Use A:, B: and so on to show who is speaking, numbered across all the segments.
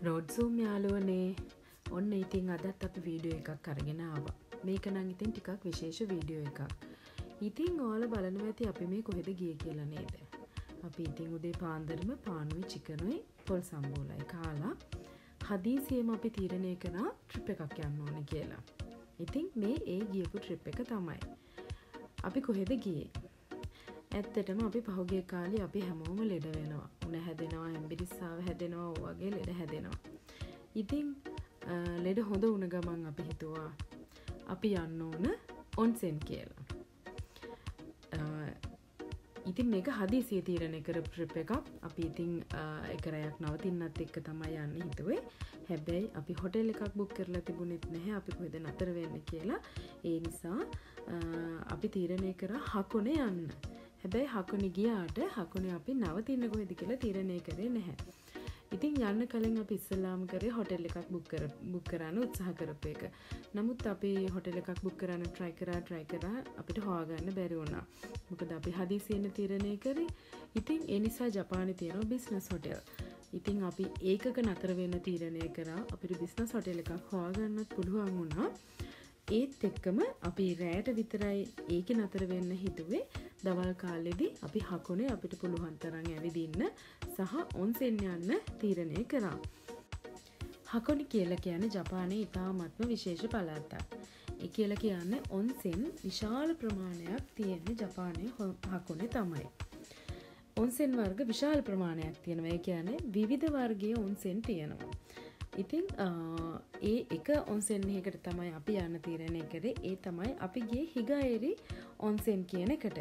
A: Road Zoom යාළුවනේ ඔන්න ඉතින් අදත් අපි වීඩියෝ එකක් අරගෙන ආවා. මේක නම් ඉතින් ටිකක් විශේෂ වීඩියෝ එකක්. ඉතින් ඔයාලා බලනවා ඇති අපි මේ කොහෙද ගියේ කියලා නේද? අපි ඉතින් උදේ පාන්දරම පානුයි චිකනුයි පොල් සම්බෝලයි කාලා හදිසියෙම අපි තීරණය කරා ට්‍රිප් එකක් යන්න ඕනේ කියලා. ඉතින් මේ ගියපු ට්‍රිප් එක තමයි. අපි කොහෙද ගියේ? ඇත්තටම අපි පහුගිය කාලේ අපි හැමෝම ලෙඩ වෙනවා. උණ හැදෙනවා, එම්බිරිස්සාව හැදෙනවා, වගේ ලෙඩ හැදෙනවා. ඉතින් ලෙඩ හොඳ වුණ ගමන් අපි හිතුවා අපි යන්න ඕන ඔන්සෙන් කියලා. ඉතින් මේක හදිසියෙ තීරණය කරපු ට්‍රිප් එකක්. අපි ඉතින් එක රැයක් නවතින්නත් එක්ක තමයි යන්න හිතුවේ. හැබැයි අපි හොටෙල් එකක් බුක් කරලා තිබුණෙත් නැහැ අපි කොහෙද නතර වෙන්නේ කියලා. ඒ නිසා අපි තීරණය කරා හකොනේ යන්න. හැබැයි හකොනේ ගියාට හකොනේ අපි නවතින්න කොහෙද කියලා තීරණය කරේ නැහැ. ඉතින් යන්න කලින් අපි ඉස්සෙල්ලාම කරේ හොටෙල් එකක් බුක් කරන්න උත්සාහ කරපු එක. නමුත් අපි හොටෙල් එකක් බුක් කරන්න try කරා අපිට හොයාගන්න බැරි වුණා. මොකද අපි හදිසියෙම තීරණය කරේ. ඉතින් ඒ නිසා ජපානයේ තියෙන බිස්නස් හොටෙල්. ඉතින් අපි ඒකක නතර වෙන්න තීරණය කරා. අපිට බිස්නස් හොටෙල් එකක් හොයාගන්නත් පුළුවන් වුණා. ඒත් එක්කම අපි රැයට විතරයි ඒකේ නතර වෙන්න හිතුවේ. දවල් කාලෙදී අපි හකොනේ අපිට පුළුවන් තරම් ඇවිදින්න සහ ඔන්සෙන් යන්න තීරණය කරා. හකොනේ කියලා කියන්නේ ජපානයේ ඉතාමත්ම විශේෂ පළාතක්. ඒ කියලා කියන්නේ ඔන්සෙන් විශාල ප්‍රමාණයක් තියෙන ජපානයේ හකොනේ තමයි. ඔන්සෙන් වර්ග විශාල ප්‍රමාණයක් තියෙනවා. ඒ කියන්නේ විවිධ වර්ගයේ ඔන්සෙන් තියෙනවා. ඉතින් ඒ එක ඔන්සෙන් එකකට තමයි අපි යන්න තීරණය කරේ. ඒ තමයි අපි ගියේ හිගාඑරි ඔන්සෙන් කියන එකට.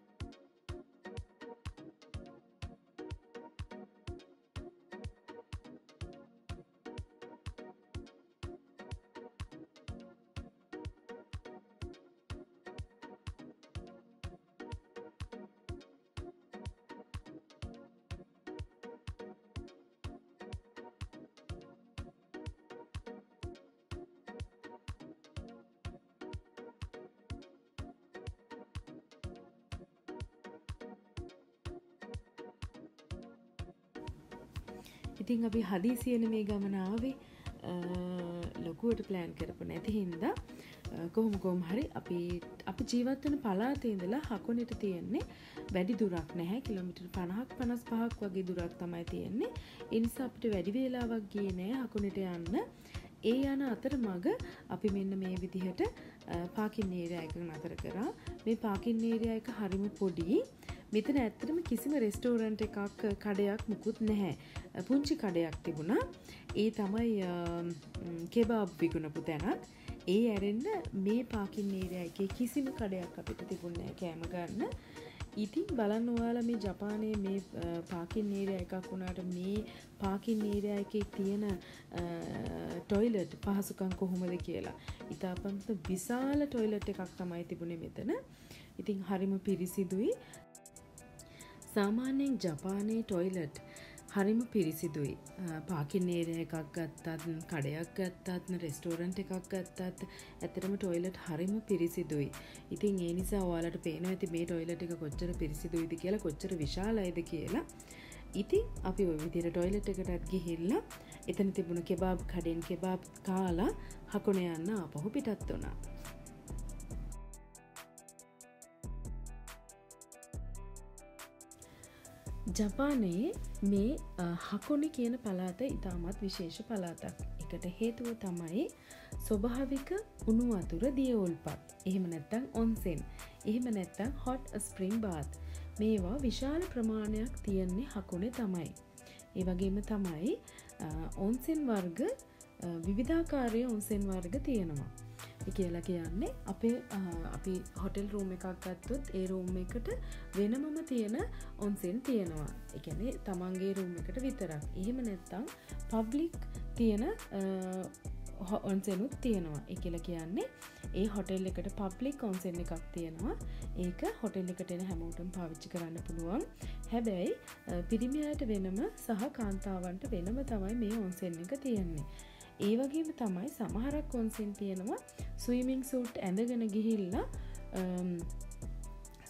A: ඉතින් අපි හදිසියෙන මේ ගමන ආවේ ලොකුවට ප්ලෑන් කරපු නැති හින්දා කොහොම හරි අපි ජීවත් වෙන පළාතේ ඉඳලා හකොනෙට තියෙන්නේ වැඩි දුරක් නැහැ. කිලෝමීටර් 50ක් 55ක් වගේ දුරක් තමයි තියෙන්නේ. ඒ නිසා අපිට වැඩි වේලාවක් ගියේ නෑ හකොනෙට යන්න. ඒ යන අතරමඟ අපි මෙන්න මේ විදිහට පාකින් ඒරියා එකක නතර කරා. මේ පාකින් ඒරියා එක හරිම පොඩි. මෙතන ඇත්තටම කිසිම රෙස්ටෝරන්ට් එකක් කඩයක් මුකුත් නැහැ. පුංචි කඩයක් තිබුණා. ඒ තමයි කෙබාබ් විකුණපු තැනක්. ඒ ඇරෙන්න මේ පාකින් ඒරියා එකේ කිසිම කඩයක් අපිට තිබුණේ නැහැ කෑම ගන්න. ඉතින් බලන්න ඔයාලා මේ ජපානයේ මේ පාකින් ඒරියා එකක් වුණාට මේ පාකින් ඒරියා එකේ තියෙන ටොයිලට් පහසුකම් කොහොමද කියලා. ඉතාලපන්ත විශාල ටොයිලට් එකක් තමයි තිබුණේ මෙතන. ඉතින් හරිම පිරිසිදුයි. සාමාන්‍යයෙන් ජපානයේ ටොයිලට් හරිම පිරිසිදුයි. පාකින් ඒරියා එකක් ගත්තත්, කඩයක් ගත්තත්, රෙස්ටෝරන්ට් එකක් ගත්තත් ඇත්තටම ටොයිලට් හරිම පිරිසිදුයි. ඉතින් ඒ නිසා ඔයාලට පේනවා ඇති මේ ටොයිලට් එක කොච්චර පිරිසිදුයිද කියලා, කොච්චර විශාලයිද කියලා. ඉතින් අපි ওই විදිහට ටොයිලට් එකටත් ගිහිල්ලා එතන තිබුණ කෙබාබ් කඩෙන් කෙබාබ් කාලා හකොනේ යන්න ආපහු පිටත් වුණා. ජපානයේ මේ හකොනේ කියන පළාත ඉතාමත් විශේෂ පළාතක්. ඒකට හේතුව තමයි ස්වභාවික උණු වතුර දිය උල්පත්. එහෙම නැත්නම් ඔන්සෙන්. එහෙම නැත්නම් හොට් ස්ප්‍රින්ග් බාත්. මේවා විශාල ප්‍රමාණයක් තියෙන්නේ හකොනේ තමයි. ඒ වගේම තමයි ඔන්සෙන් වර්ග විවිධාකාරයේ ඔන්සෙන් වර්ග තියෙනවා. ඒ කියලා කියන්නේ අපි හොටෙල් රූම් එකක් ගත්තොත් ඒ රූම් එකට වෙනමම තියෙන ඔන්සෙන් තියෙනවා. ඒ කියන්නේ තමන්ගේ රූම් එකට විතරක්. එහෙම නැත්නම් පබ්ලික් තියෙන ඔන්සෙනුත් තියෙනවා. ඒ කියලා කියන්නේ ඒ හොටෙල් එකට පබ්ලික් ඔන්සෙන් එකක් තියෙනවා. ඒක හොටෙල් එකට එන හැමෝටම පාවිච්චි කරන්න පුළුවන්. හැබැයි පිරිමියාට වෙනම සහ කාන්තාවන්ට වෙනම තමයි මේ ඔන්සෙන් එක තියෙන්නේ. ඒ වගේම තමයි සමහරක් ඔන්සෙන් තියෙනවා ස්විමිං සූට් ඇඳගෙන ගිහිල්ලා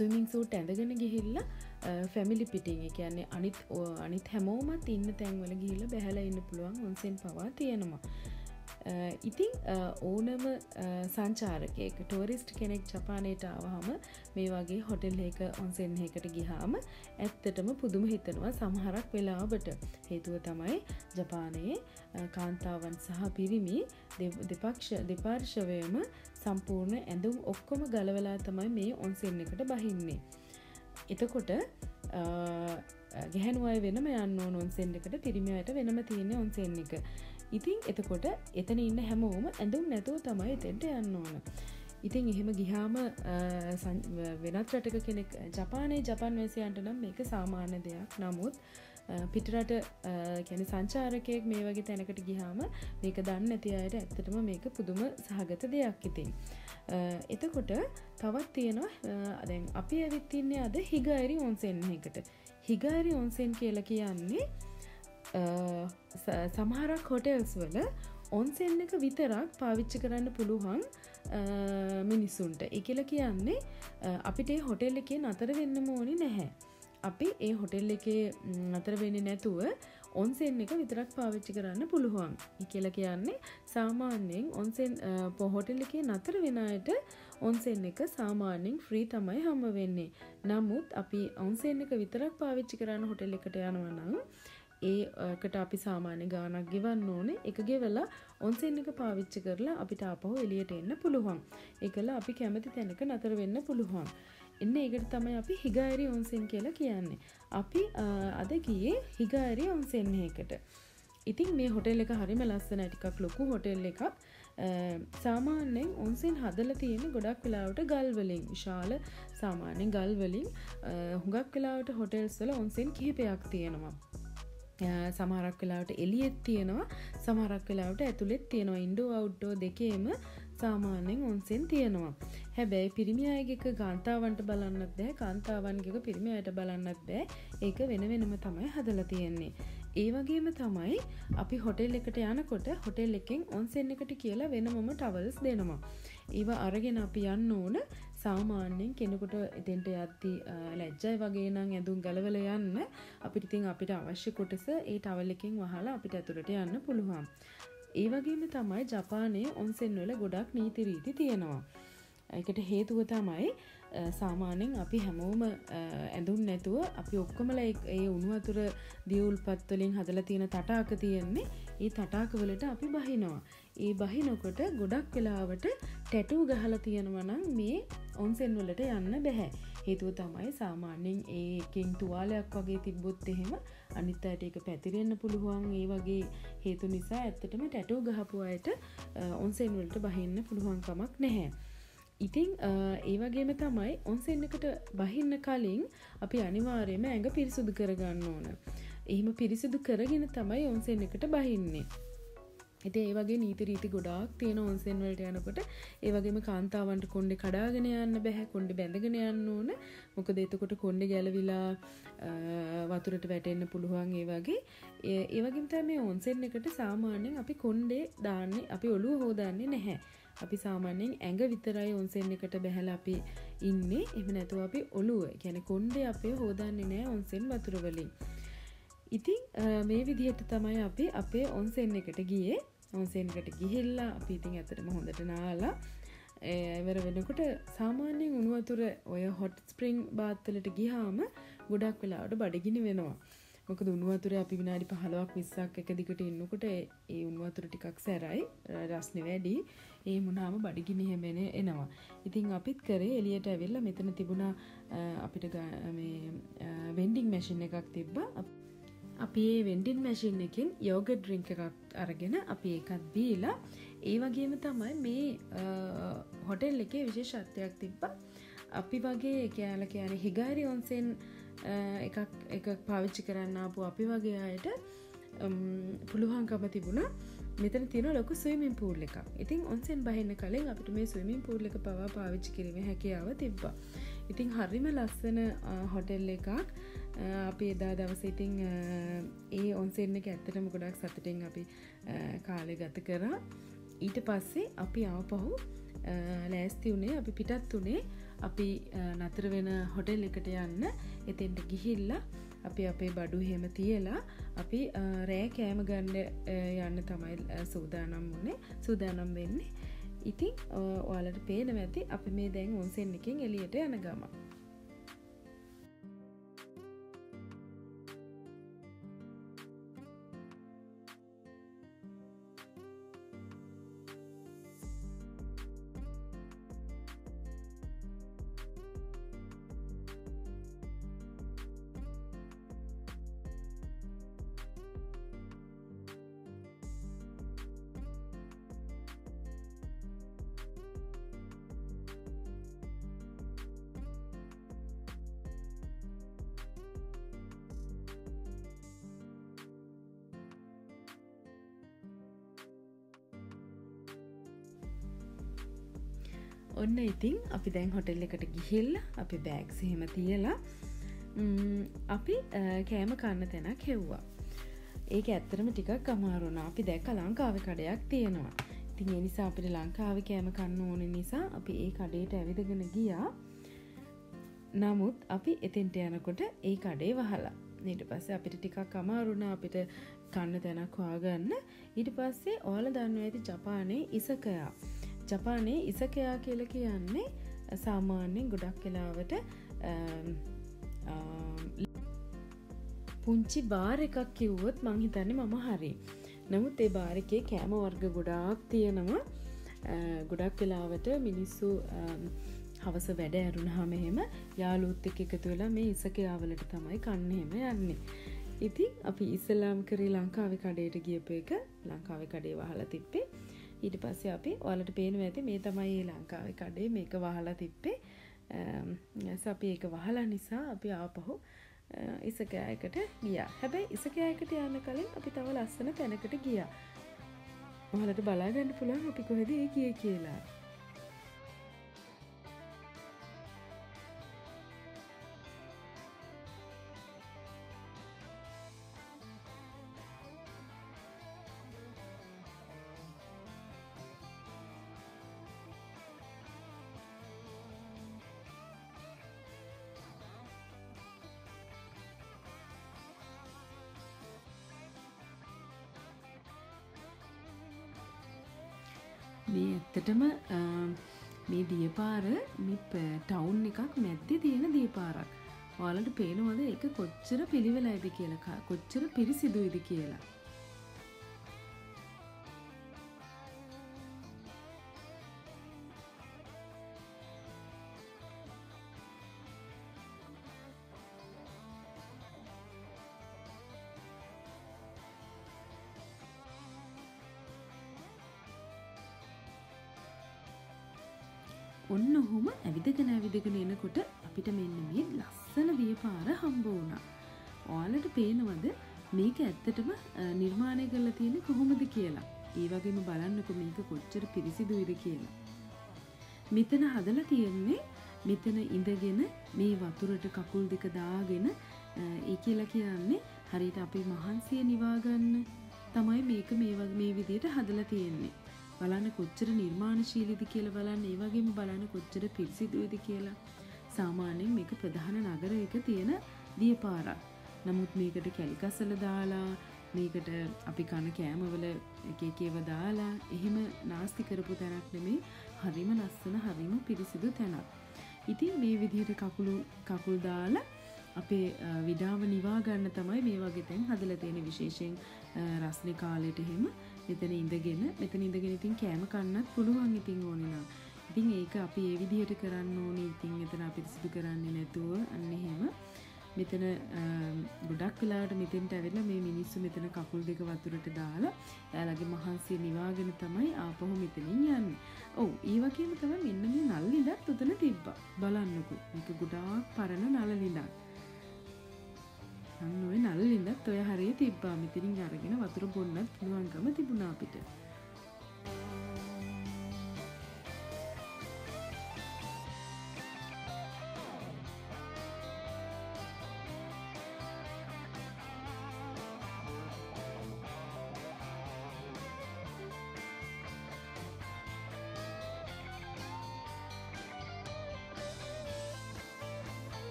A: ස්විමින් සූට් ඇඳගෙන ගිහිල්ලා ෆැමිලි පිටින් ඒ කියන්නේ අනිත් හැමෝමත් ඉන්න තැන්වල ගිහිල්ලා බැහැලා ඉන්න පුළුවන් ඔන්සෙන් පවා තියෙනවා. ඉතින් ඕනම සංචාරකයෙක් ටූරිස්ට් කෙනෙක් ජපානයට ආවහම මේ වගේ හොටෙල් එක ඔන්සෙන් එකකට ගියාම ඇත්තටම පුදුම හිතෙනවා සමහරක් වෙලාවට. හේතුව තමයි ජපානයේ කාන්තාවන් සහ පිරිමි දෙපාර්ශවයම සම්පූර්ණ ඇඳුම් ඔක්කොම ගලවලා තමයි මේ ඔන්සෙන් එකට බහින්නේ. එතකොට ගැහැණු අය වෙනම යන්න ඕන ඔන්සෙන් එකට, පිරිමි අයට වෙනම තියෙන ඔන්සෙන් එක. ඉතින් එතකොට එතන ඉන්න හැමෝම ඇඳුම් නැතුව තමයි එතෙන්ට යන්න ඕන. ඉතින් එහෙම ගියාම වෙනත් රටක කෙනෙක් ජපානයේ ජපාන් වැසියන්ට නම් මේක සාමාන්‍ය දෙයක්. නමුත් පිටරට කියන්නේ සංචාරකයෙක් මේ වගේ තැනකට ගියාම මේක දන්නේ නැති අයට ඇත්තටම මේක පුදුම සහගත දෙයක් ඉතින්. එතකොට තවත් තියෙනවා දැන් අපි ඇවිත් ඉන්නේ අද හිගාරි ඔන්සෙන් එකකට. හිගාරි ඔන්සෙන් කියලා කියන්නේ සමහරක් හොටෙල්ස් වල ඔන්සෙන් එක විතරක් පාවිච්චි කරන්න පුළුවන් මිනිසුන්ට. ඒ කියලා කියන්නේ අපිට ඒ හොටෙල් එකේ නතර වෙන්න ඕනේ නැහැ. අපි ඒ හොටෙල් එකේ නතර වෙන්නේ නැතුව ඔන්සෙන් එක විතරක් පාවිච්චි කරන්න පුළුවන්. ඒ කියලා කියන්නේ සාමාන්‍යයෙන් ඔන්සෙන් හොටෙල් එකේ නතර වෙන අයට ඔන්සෙන් එක සාමාන්‍යයෙන් ෆ්‍රී තමයි හම්බ වෙන්නේ. නමුත් අපි ඔන්සෙන් එක විතරක් පාවිච්චි කරන්න හොටෙල් එකට යනවා නම් ඒකට අපි සාමාන්‍ය ගාණක් ගෙවන්න ඕනේ. ඒක ගෙවලා ඔන්සෙන් එක පාවිච්චි කරලා අපිට ආපහු එළියට එන්න පුළුවන්. ඒකල අපි කැමති තැනක නතර වෙන්න පුළුවන්. එන්න ඒකට තමයි අපි හිගාරි ඔන්සෙන් කියලා කියන්නේ. අපි අද ගියේ හිගාරි ඔන්සෙන් එකකට. ඉතින් මේ හොටෙල් එක හරිම ලස්සනයි. ටිකක් ලොකු හොටෙල් එකක්. සාමාන්‍යයෙන් ඔන්සෙන් හදලා තියෙන ගොඩක් වෙලාවට ගල් වලින්, විශාල සාමාන්‍ය ගල් වලින් හුඟක් වෙලාවට හොටෙල්ස් වල ඔන්සෙන් කිහිපයක් තියෙනවා. සමහරක් වෙලාවට එළියෙත් තියෙනවා, සමහරක් වෙලාවට ඇතුළෙත් තියෙනවා. ඉන්ඩෝ අවුට්ඩෝ දෙකේම සාමාන්‍යයෙන් ඔන්සෙන් තියෙනවා. හැබැයි පිරිමි අයගේක කාන්තාවන්ට බලන්නත් බෑ, කාන්තාවන්ගේක පිරිමි අයට බලන්නත් බෑ. ඒක වෙන වෙනම තමයි හදලා තියෙන්නේ. ඒ වගේම තමයි අපි හොටෙල් එකට යනකොට හොටෙල් එකෙන් ඔන්සෙන් එකට කියලා වෙනමම ටවල්ස් දෙනවා. ඒවා අරගෙන අපි යන්න ඕන. සාමාන්‍යයෙන් කෙනෙකුට එතෙන්ට යද්දී ලැජ්ජයි වගේ නම් ඇඳුම් ගලවලා යන්න අපිට ඉතින් අපිට අවශ්‍ය කොටස ඒ ටවල් එකෙන් වහලා අපිට ඇතුළට යන්න පුළුවන්. ඒ වගේම තමයි ජපානයේ ඔන්සෙන් වල ගොඩක් නීති රීති තියෙනවා. ඒකට හේතුව තමයි සාමාන්‍යයෙන් අපි හැමෝම ඇඳුම් නැතුව අපි ඔක්කොමලා ඒ උණු වතුර දියුල්පත් වලින් හදලා තියෙන තටාක තියෙන්නේ. ඒ තටාක වලට අපි බහිනවා. ඒ බහිනකොට ගොඩක් වෙලාවට ටැටූ ගහලා තියෙනවා නම් මේ ඔන්සෙන් වලට යන්න බෑ. හේතුව තමයි සාමාන්‍යයෙන් ඒකෙන් තුවාලයක් වගේ තිබ්බොත් එහෙම අනිත් අයට ඒක පැතිරෙන්න පුළුවන්. ඒ වගේ හේතු නිසා ඇත්තටම ටැටූ ගහපු අයට ඔන්සෙන් වලට බහින්න පුළුවන් කමක් නැහැ. ඉතින් ඒ වගේම තමයි ඔන්සෙන් එකට බහින්න කලින් අපි අනිවාර්යයෙන්ම ඇඟ පිරිසුදු කරගන්න ඕන. එහෙම පිරිසුදු කරගෙන තමයි ඔන්සෙන් එකට බහින්නේ. ඉතින් ඒ වගේ නීති රීති ගොඩාක් තියෙන ඔන්සෙන් වලට යනකොට ඒ වගේම කාන්තාවන්ට කොණ්ඩේ කඩාගෙන යන්න බෑ, කොණ්ඩේ බැඳගෙන යන්න ඕන. මොකද එතකොට කොණ්ඩේ ගැලවිලා වතුරට වැටෙන්න පුළුවන්. ඒ වගේම තමයි මේ ඔන්සෙන් එකට සාමාන්‍යයෙන් අපි කොණ්ඩේ දාන්නේ, අපි ඔළුව හොදන්නේ නැහැ. අපි සාමාන්‍යයෙන් ඇඟ විතරයි ඔන්සෙන් එකට බැහැලා අපි ඉන්නේ. එහෙම නැතුව අපි ඔළුව, කියන්නේ කොණ්ඩේ අපේ හොදන්නේ නැහැ ඔන්සෙන් වතුර වලින්. ඉතින් මේ විදිහට තමයි අපි අපේ ඔන්සෙන් එකට ගියේ. ඔන්සෙන් එකට ගිහිල්ලා අපි ඉතින් ඇත්තටම හොඳට නාලා ඉවර වෙනකොට සාමාන්‍යයෙන් උණු වතුර ඔය හොට් ස්ප්‍රින්ග් බාත් වලට ගියාම ගොඩක් වෙලාවට බඩගිනි වෙනවා. මොකද උණු වතුරේ අපි විනාඩි 15ක් 20ක් එක දිගට ඉන්නකොට ඒ උණු වතුර ටිකක් සැරයි, රස්නේ වැඩි. ඒ වුණාම බඩගිනි හැම එනවා. ඉතින් අපිත් කරේ එළියට ඇවිල්ලා මෙතන තිබුණා අපිට මේ වෙන්ඩින් මැෂින් එකක් තිබ්බා. අපි මේ වෙන්ඩින් මැෂින් එකෙන් යෝගට් ඩ්‍රින්ක් එකක් අරගෙන අපි ඒකත් බීලා. ඒ වගේම තමයි මේ හොටෙල් එකේ විශේෂත්වයක් තිබ්බා. අපි වගේ කියන්නේ හිගාරි ඔන්සෙන් එකක් පාවිච්චි කරන්න ආපු අපි වගේ අයට පුළුවන්කම තිබුණා මෙතන තියෙන ලොකු ස්විමින් පූල් එකක්. ඉතින් ඔන්සෙන් බහින්න කලින් අපිට මේ ස්විමින් පූල් එක පවා පාවිච්චි කිරීමේ හැකියාව තිබ්බා. ඉතින් හරිම ලස්සන හොටෙල් එකක්. අපි එදා දවසේ ඉතින් ඒ ඔන්සෙන් එක ඇත්තටම ගොඩක් සතුටින් අපි කාලය ගත කරා. ඊට පස්සේ අපි ආපහු ලෑස්ති වුණේ, අපි පිටත් වුණේ අපි නතර වෙන හොටෙල් එකට යන්න එතෙන්ට ගිහිල්ලා අපි අපේ බඩු එහෙම තියලා අපි රෑ කෑම ගන්න යන්න තමයි සූදානම් වෙන්නේ. ඉතින් ඔයාලට පේනවා ඇති අපි මේ දැන් ඔන්සෙන් එකෙන් එළියට යන ගම. ඔන්න ඉතින් අපි දැන් හොටෙල් එකට ගිහිල්ලා අපි බෑග්ස් එහෙම තියලා අපි කෑම කන්න තැනක් හෙව්වා. ඒක ඇත්තටම ටිකක් අමාරු වුණා. අපි දැක්ක ලංකාවේ කඩයක් තියෙනවා. ඉතින් ඒ නිසා අපිට ලංකාවේ කෑම කන්න ඕන නිසා අපි ඒ කඩේට ඇවිදගෙන ගියා. නමුත් අපි එතෙන්ට යනකොට ඒ කඩේ වහලා. ඊට පස්සේ අපිට ටිකක් අමාරු වුණා අපිට කන්න තැනක් හොයාගන්න. ඊට පස්සේ ඔයාලා දන්නවා ඇති ජපානයේ ඉසකයා. ජපානයේ ඉසකයා කියලා කියන්නේ සාමාන්‍යයෙන් ගොඩක් වෙලාවට පුංචි බාර් එකක් කිව්වොත් මං හිතන්නේ මම හරි. නමුත් ඒ බාර් එකේ කෑම වර්ග ගොඩාක් තියෙනවා. ගොඩක් වෙලාවට මිනිස්සු හවස වැඩ ඇරුණාම එහෙම යාළුවොත් එක්ක එකතු වෙලා මේ ඉසකයා වලට තමයි කන්න එහෙම යන්නේ. ඉතින් අපි ඉස්ලාම් කරේ ලංකාවේ කඩේට ගියපු එක ලංකාවේ කඩේ වහලා තිබ්බේ. ඊට පස්සේ අපි ඔයාලට පේනවා ඇති මේ තමයි මේ ලංකාවේ කඩේ මේක වහලා තිබ්බේ. අපි ඒක වහලා නිසා අපි ආපහු ඉසකයායකට ගියා. හැබැයි ඉසකයායකට යන්න කලින් අපි තව ලස්සන තැනකට ගියා. ඔයාලට බලා ගන්න පුළුවන් අපි කොහෙද ගියේ කියලා. මේ ඇත්තටම මේ දියපාර මේ ටවුන් එකක් මැද්දේ තියෙන දියපාරක්. ඔයාලට පේනවද ඒක කොච්චර පිළිවෙලයිද කියලා කොච්චර පිරිසිදුයිද කියලා. ඔන්න ඔහොම ඇවිදගෙන එනකොට අපිට මෙන්න මේ ලස්සන දියපාර හම්බ වුණා. ඔයාලට පේනවද මේක ඇත්තටම නිර්මාණය කරලා තියෙන්නේ කොහොමද කියලා? ඒ වගේම බලන්නකෝ මේක කොච්චර පිරිසිදුයිද කියලා. මෙතන හදලා තියෙන්නේ මෙතන ඉඳගෙන මේ වතුරට කකුල් දෙක දාගෙන ඒ කියලා කියන්නේ හරියට අපි මහන්සිය නිවා ගන්න තමයි මේක මේ විදිහට හදලා තියෙන්නේ. බලන්න කොච්චර නිර්මාණශීලීද කියලා බලන්න. ඒ වගේම බලන්න කොච්චර පිරිසිදුයිද කියලා. සාමාන්‍යයෙන් මේක ප්‍රධාන නගරයක තියෙන දියපාරක්. නමුත් මේකට කැලිකසල දාලා මේකට අපි කන කෑමවල එක එක ඒවා දාලා එහෙම නාස්ති කරපු තැනක් නෙමෙයි. හරිම ලස්සන හරිම පිරිසිදු තැනක්. ඉතින් මේ විදිහට කකුල් දාලා අපේ විඩාව නිවා ගන්න තමයි මේ වගේ තැන් හදලා තියෙන. විශේෂයෙන් රස්නේ කාලෙට එහෙම මෙතන ඉඳගෙන ඉතින් කෑම කන්නත් පුළුවන් ඉතින් ඕනේ නම්. ඉතින් ඒක අපි ඒ විදිහට කරන්න ඕනේ. ඉතින් එතන අපිරිසිදු කරන්නේ නැතුව අන්න එහෙම මෙතන ගොඩක් වෙලාවට මෙතෙන්ට ඇවිල්ලා මේ මිනිස්සු මෙතන කකුල් දෙක වතුරට දාලා එයාලගේ මහන්සිය නිවාගෙන තමයි ආපහු මෙතනින් යන්නේ. ඔව් ඒ වගේම තමයි මෙන්න මේ නල් ළිඳත් උතන තිබ්බා. බලන්නකෝ. මේක ගොඩාක් පරණ නල ළිඳක්. අන්න ඔය නල ළිඳත් ඔය හරිය තිබ්බා. මෙතනින් අරගෙන වතුර බොන්නත් පුළුවන්කම තිබුණා අපිට.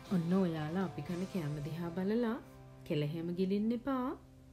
A: ඔන්න ඔයාලා අපි කන කෑම දිහා බලලා කෙලහෙම ගිලින්න එපා.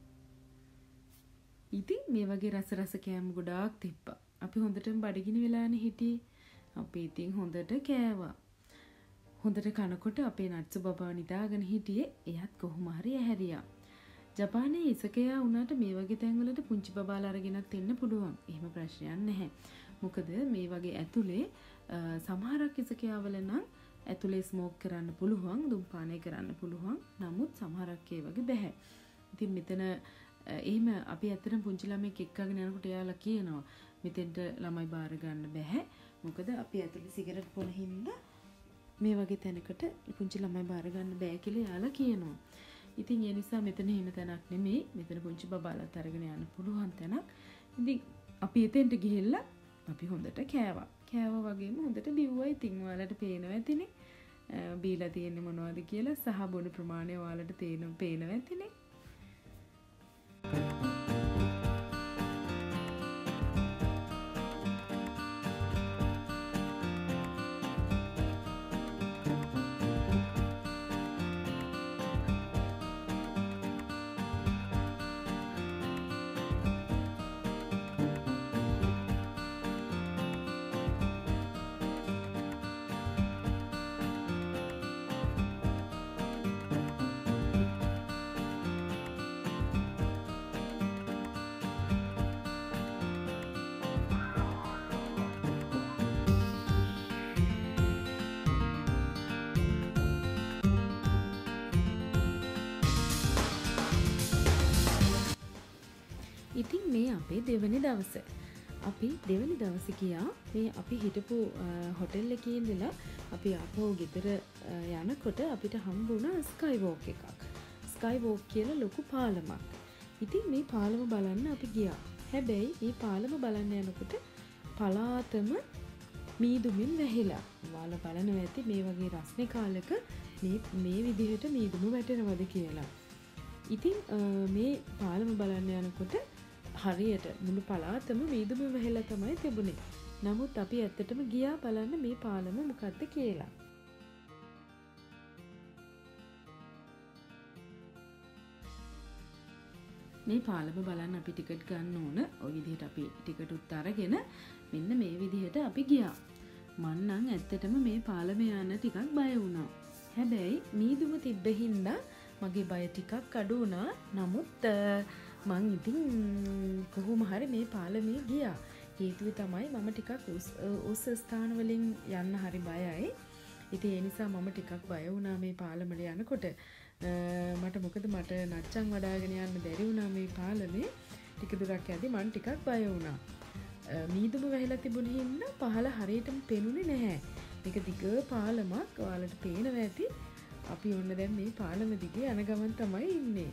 A: ඉතින් මේ වගේ රස කෑම ගොඩාක් තිබ්බා. අපි හොඳටම බඩගිනි වෙලානේ හිටියේ. අපි ඉතින් හොඳට කෑවා. හොඳට කනකොට අපේ නට්සු බබා නිදාගෙන හිටියේ. එයත් කොහොම හරි ඇහැරියා. ජපානයේ ඉසකයා වුණාට මේ වගේ තැන්වලට පුංචි බබාලා අරගෙනත් එන්න පුළුවන්. එහෙම ප්‍රශ්නයක් නැහැ. මොකද මේ වගේ ඇතුලේ සමහරක් ඉසකයාවල නම් ඇතුලේ ස්මෝක් කරන්න පුළුවන්, දුම්පානය කරන්න පුළුවන්. නමුත් සමහරක් ඒ වගේ බෑ. ඉතින් මෙතන එහෙම අපි ඇත්තටම පුංචි ළමෙක් එක්කගෙන යනකොට එයාලා කියනවා මෙතෙන්ට ළමයි බාර ගන්න බෑ. මොකද අපි ඇතුලේ සිගරට් බොන හින්දා මේ වගේ තැනකට පුංචි ළමයි බාර ගන්න බෑ කියලා එයාලා කියනවා. ඉතින් ඒ නිසා මෙතන එහෙම තැනක් නෙමෙයි. මෙතන පුංචි බබාලාත් අරගෙන යන්න පුළුවන් තැනක්. ඉතින් අපි එතෙන්ට ගිහිල්ලා අපි හොඳට කෑවා. කෑවා වගේම හොඳට බිව්වා. ඉතින් ඔයාලට පේනවා ඇතිනේ. බීලා තියෙන්නේ මොනවද කියලා සහ බොන ප්‍රමාණය ඔයාලට පේනවා ඇතිනේ. ඉතින් මේ අපේ දෙවනි දවස. අපි දෙවනි දවසේ ගියා මේ අපි හිටපු හොටෙල් එකේ ඉඳලා අපි ආපහු ගෙදර යනකොට අපිට හම්බ වුණා ස්කයි වෝක් එකක්. ස්කයි වෝක් කියලා ලොකු පාලමක්. ඉතින් මේ පාලම බලන්න අපි ගියා. හැබැයි මේ පාලම බලන්න යනකොට පලාතම මීදුමින් වැහිලා. ඔයාලා බලනවා ඇති මේ වගේ රස්නේ කාලෙක මේ විදිහට මීදුම වැටෙනවද කියලා. ඉතින් මේ පාලම බලන්න යනකොට හරියට මුළු පළාතම මීදුම වැහිලා තමයි තිබුණේ. නමුත් අපි ඇත්තටම ගියා බලන්න මේ පාලම මොකද්ද කියලා. මේ පාලම බලන්න අපි ටිකට් ගන්න ඕන. ওই විදිහට අපි ටිකට් උත් අරගෙන මෙන්න මේ විදිහට අපි ගියා. මං නම් ඇත්තටම මේ පාලම යන්න ටිකක් බය වුණා. හැබැයි මීදුම තිබ්බ හින්දා මගේ බය ටිකක් අඩු වුණා. නමුත් මං ඉතින් කොහොම හරි මේ පාලමේ ගියා. හේතුව තමයි මම ටිකක් උස් ස්ථාන වලින් යන්න හරි බයයි. ඉතින් ඒ නිසා මම ටිකක් බය වුණා මේ පාලමට යනකොට. මොකද මට නච්චන් වඩාගෙන යන්න බැරි වුණා මේ පාලමේ. ටික දුරක් යද්දි මං ටිකක් බය වුණා. මීදුම වැහිලා තිබුණ හින්දා පහළ හරියටම පෙනුනේ නැහැ. මේක දිග පාලමක්. ඔයාලට පේනවා ඇති. අපි ඔන්න දැන් මේ පාලම දිගේ යන ගමන් තමයි ඉන්නේ.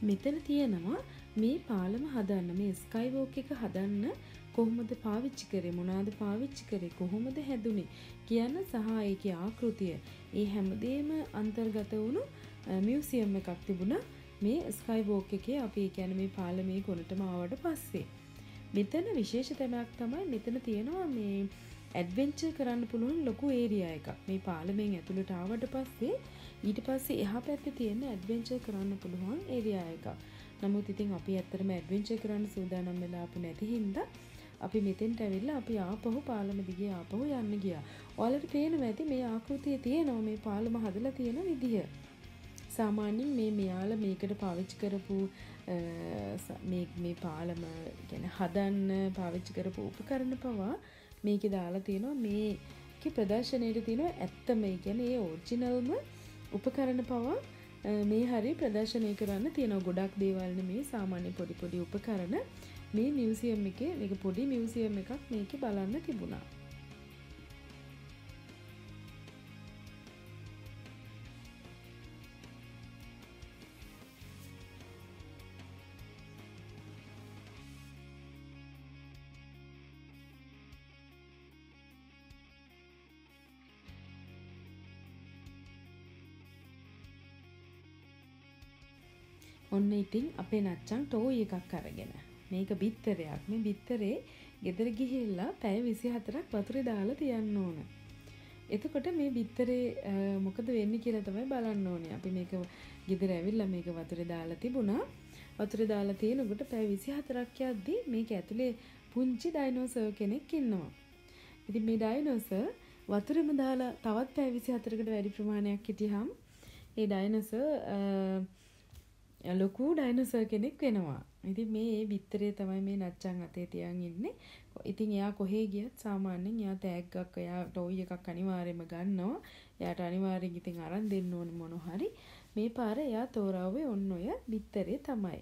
A: මෙතන තියෙනවා මේ පාලම හදන්න මේ ස්කයි වෝක් එක හදන්න කොහොමද පාවිච්චි කරේ මොනවාද පාවිච්චි කරේ කොහොමද හැදුනේ කියන සහ ඒකේ ආකෘතිය ඒ හැමදේම අන්තර්ගත වුණු මියුසියම් එකක් තිබුණා මේ ස්කයි වෝක් එකේ අපි කියන්නේ මේ පාලමේ කොනටම ආවට පස්සේ මෙතන විශේෂ තැනක් තමයි මෙතන තියෙනවා මේ ඇඩ්වෙන්චර් කරන්න පුළුවන් ලොකු ඒරියා එකක් මේ පාලමෙන් ඇතුළට ආවට පස්සේ ඊට පස්සේ එහා පැත්තේ තියෙන ඇඩ්වෙන්චර් කරන්න පුළුවන් ඒරියා එකක්. නමුත් ඉතින් අපි ඇත්තටම ඇඩ්වෙන්චර් කරන්න සූදානම් වෙලා ආපු නැති හින්දා අපි මෙතෙන්ට ඇවිල්ලා අපි ආපහු පාලම දිගේ ආපහු යන්න ගියා. ඔයාලට පේනවා ඇති මේ ආකෘතිය තියෙනවා මේ පාලම හදලා තියෙන විදිය. සාමාන්‍යයෙන් මේ මෙයාලා මේකට පාවිච්චි කරපු මේ පාලම කියන්නේ හදන්න පාවිච්චි කරපු උපකරණ පවා මේකේ දාලා තියෙනවා මේකේ ප්‍රදර්ශනයේ තියෙනවා ඇත්තම ඒ කියන්නේ ඒ ඔරිජිනල්ම උපකරණ පවා මේ හරිය ප්‍රදර්ශනය කරන්න තියෙනවා ගොඩක් දේවල් නෙමේ සාමාන්‍ය පොඩි උපකරණ මේ මියුසියම් එකේ මේක පොඩි මියුසියම් එකක් මේකේ බලන්න තිබුණා. ඔන්න ඉතින් අපේ නච්චන් ටෝයි එකක් අරගෙන මේක බිත්තරයක් මේ බිත්තරේ ගෙදර ගිහිල්ලා පැය 24ක් වතුරේ දාලා තියන්න ඕන. එතකොට මේ බිත්තරේ මොකද වෙන්නේ කියලා තමයි බලන්න ඕනේ. අපි මේක ගෙදර ඇවිල්ලා මේක වතුරේ දාලා තිබුණා. වතුරේ දාලා තියෙනකොට පැය 24ක් යද්දී මේක ඇතුලේ පුංචි ඩයිනෝසර් කෙනෙක් ඉන්නවා. ඉතින් මේ ඩයිනෝසර් වතුරෙම දාලා තවත් පැය 24කට වැඩි ප්‍රමාණයක් හිටියහම ඒ ඩයිනෝසර් ලොකු ඩයිනෝසර් කෙනෙක් වෙනවා. ඉතින් මේ බිත්තරේ තමයි මේ නච්චන් අතේ තියන් ඉන්නේ. ඉතින් එයා කොහේ ගියත් සාමාන්‍යයෙන් එයා තෑග්ගක් එයා ටෝයි එකක් අනිවාර්යයෙන්ම ගන්නවා. එයාට අනිවාර්යෙන් ඉතින් අරන් දෙන්න ඕන මොන හරි. මේ පාර එයා තෝරාවේ ඔන්න ඔය බිත්තරේ තමයි.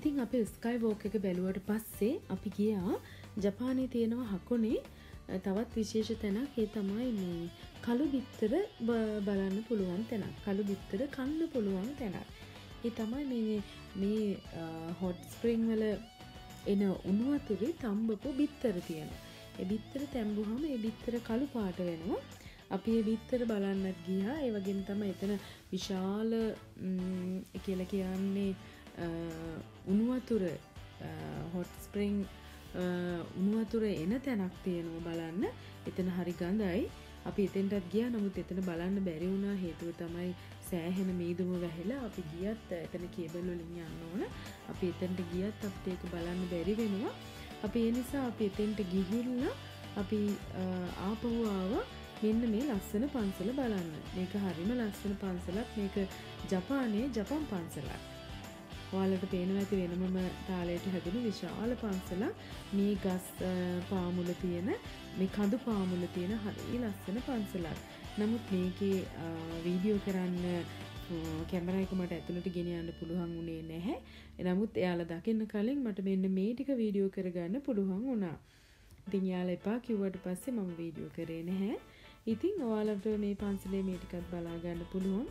A: ඉතින් අපි ස්කයි වෝක් එක බැලුවට පස්සේ අපි ගියා ජපානයේ තියෙනවා හකොනේ තවත් විශේෂ තැනක්. ඒ තමයි මේ කළු බිත්තර බලන්න පුළුවන් තැනක්. කළු බිත්තර කන්න පුළුවන් තැනක්. ඒ තමයි මේ හොට් ස්ප්‍රින්ග් වල එන උණු වතුරේ තම්බපු බිත්තර තියෙනවා. ඒ බිත්තර තැඹුවාම ඒ බිත්තර කළු පාට වෙනවා. අපි ඒ බිත්තර බලන්නත් ගියා. ඒ වගේම තමයි එතන විශාල කියලා කියන්නේ උණු වතුර හොට් ස්ප්‍රින්ග් උණු වතුර එන තැනක් තියෙනවා බලන්න. එතන හරි ගඳයි. අපි එතෙන්ටත් ගියා. නමුත් එතන බලන්න බැරි වුණා. හේතුව තමයි සෑහෙන මීදුම වැහිලා. අපි ගියත් එතන කේබල් වලින් යන්න ඕන. අපි එතනට ගියත් අපිට ඒක බලන්න බැරි වෙනවා. අපි ඒ නිසා අපි එතෙන්ට ගිහිල්ලා අපි ආපහු ආවා මෙන්න මේ ලස්සන පන්සල බලන්න. මේක හරිම ලස්සන පන්සලක්. මේක ජපානයේ ජපන් පන්සලක්. ඔයාලට පේනවා ඇති වෙනමම තාලයට හැදුණු විශාල පන්සලක්. මේ ගස් පාමුල තියෙන මේ කඳු පාමුල තියෙන හරි ලස්සන පන්සලක්. නමුත් මේකේ වීඩියෝ කරන්න කැමරා එක මට ඇතුළට ගෙනියන්න පුළුවන් වුණේ නැහැ. නමුත් එයාලා දකින්න කලින් මට මෙන්න මේ ටික වීඩියෝ කරගන්න පුළුවන් වුණා. ඉතින් එයාලා එපා කිව්වට පස්සේ මම වීඩියෝ කරේ නැහැ. ඉතින් ඔයාලට මේ පන්සලේ මේ ටිකත් බලා ගන්න පුළුවන්.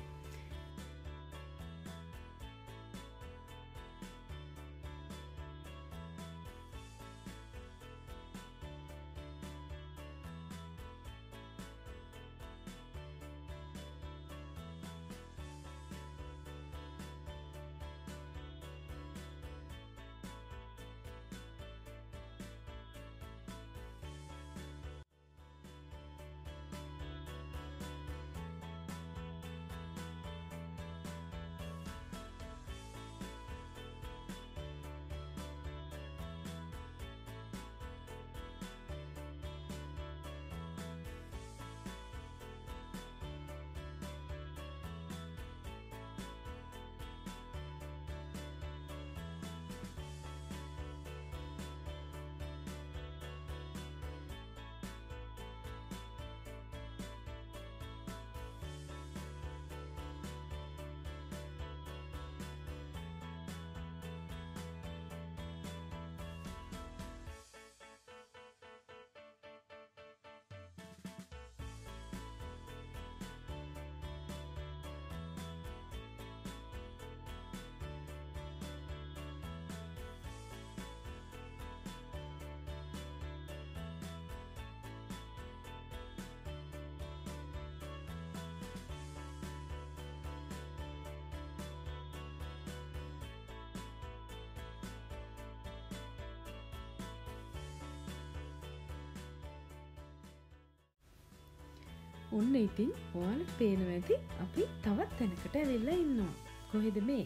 A: ඔන්න ඉතින් ඔයාලට පේනවා ඇති අපි තවත් තැනකට ඇවිල්ලා ඉන්නවා. කොහෙද මේ?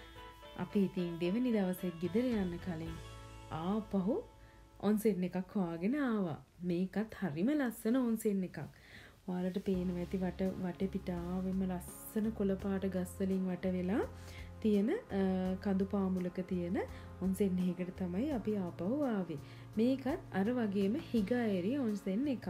A: අපි ඉතින් දෙවෙනි දවසේ ගෙදර යන්න කලින් ආපහු ඔන්සෙන් එකක් හොයාගෙන ආවා. මේකත් හරිම ලස්සන ඔන්සෙන් එකක්. ඔයාලට පේනවා ඇති වටේ පිටාවෙම ලස්සන කොළ පාට ගස් වලින් වට වෙලා තියෙන කඳු පාමුලක තියෙන ඔන්සෙන් එකකට තමයි අපි ආපහු ආවේ. මේකත් අර වගේම හිගාඑරි ඔන්සෙන් එකක්.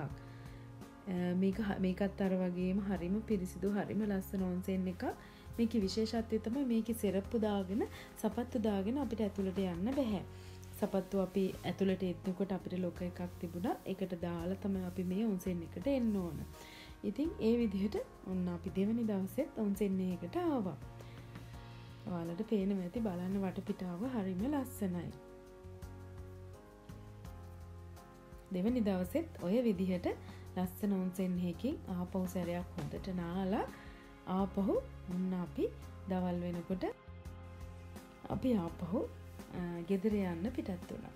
A: මේකත් අර වගේම හරිම පිරිසිදු හරිම ලස්සන ඔන්සෙන් එකක්. මේකේ විශේෂත්වය තමයි මේකේ සෙරප්පු දාගෙන සපත්තු දාගෙන අපිට ඇතුළට යන්න බෑ. සපත්තු අපි ඇතුළට එද්දකොට අපිට ලොක එකක් තිබුණා. ඒකට දාලා තමයි අපි මේ ඔන්සෙන් එකට එන්න ඕන. ඉතින් ඒ විදිහට ඔන්න අපි දෙවෙනි දවසෙත් ඔන්සෙන් එකකට ආවා. ඔයාලට පේනවා ඇති බලන්න වටපිටාව හරිම ලස්සනයි. දෙවෙනි දවසෙත් ඔය විදිහට ලස්සන ඔන්සෙන් එකකින් ආපහු සැරයක් හොඳට නාලා ආපහු ඔන්න අපි දවල් වෙනකොට අපි ආපහු ගෙදර යන්න පිටත් වුණා.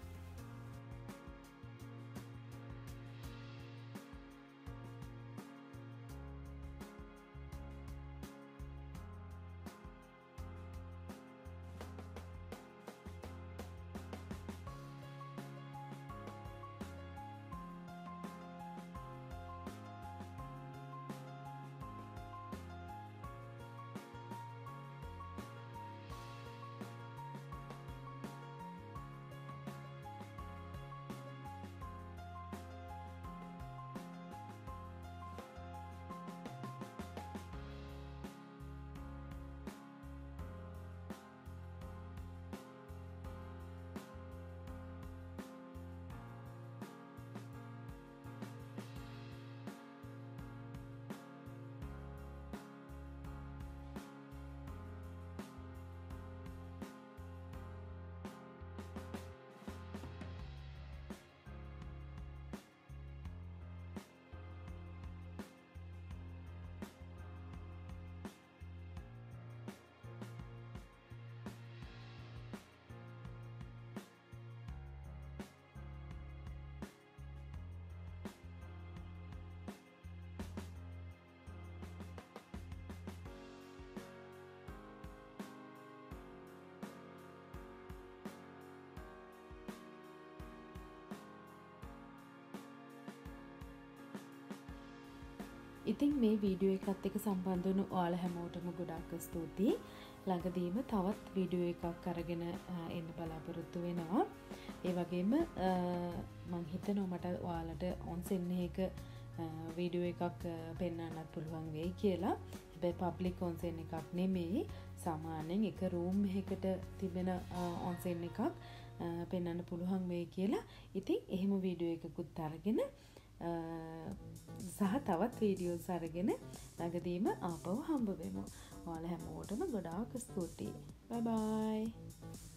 A: ඉතින් මේ වීඩියෝ එකත් එක්ක සම්බන්ධ වුණු ඔයාලා හැමෝටම ගොඩාක් ස්තුතියි. ළඟදීම තවත් වීඩියෝ එකක් අරගෙන එන්න බලාපොරොත්තු වෙනවා. ඒ වගේම මම හිතනවා මට ඔයාලට ඔන්සෙන් එක වීඩියෝ එකක් පෙන්වන්නත් පුළුවන් වෙයි කියලා. හැබැයි පබ්ලික් ඔන්සෙන් එකක් නෙමෙයි. සාමාන්‍යයෙන් එක රූම් එකකට තිබෙන ඔන්සෙන් එකක් පෙන්වන්න පුළුවන් වෙයි කියලා. ඉතින් එහෙම වීඩියෝ එකකුත් අරගෙන සහ තවත් වීඩියෝස් අරගෙන ළඟදීම ආපහු හම්බ වෙමු. ඔයාලා හැමෝටම ගොඩාක් ස්තුතියි. බයි බයි.